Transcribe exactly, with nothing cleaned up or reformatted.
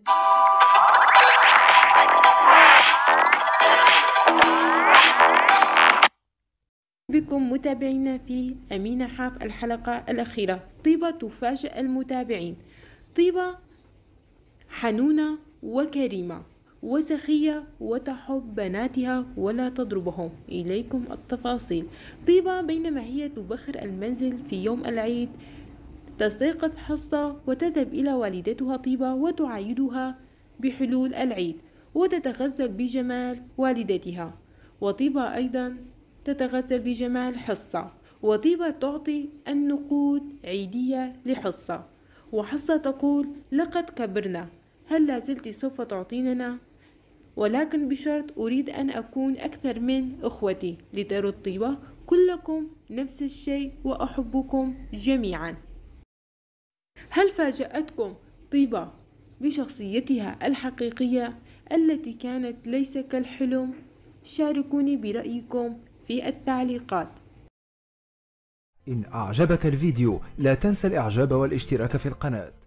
بكم متابعينا في أمينة حاف الحلقة الأخيرة. طيبة تفاجئ المتابعين. طيبة حنونة وكريمة وسخية وتحب بناتها ولا تضربهم. إليكم التفاصيل. طيبة بينما هي تبخر المنزل في يوم العيد تستيقظ حصة وتذهب إلى والدتها طيبة وتعايدها بحلول العيد وتتغزل بجمال والدتها، وطيبة أيضا تتغزل بجمال حصة، وطيبة تعطي النقود عيدية لحصة، وحصة تقول لقد كبرنا، هل لا زلت سوف تعطيننا؟ ولكن بشرط أريد أن أكون أكثر من أخوتي. لترد طيبة كلكم نفس الشيء وأحبكم جميعا. هل فاجأتكم طيبة بشخصيتها الحقيقية التي كانت ليس كالحلم؟ شاركوني برأيكم في التعليقات. إن أعجبك الفيديو لا تنسى الإعجاب والاشتراك في القناة.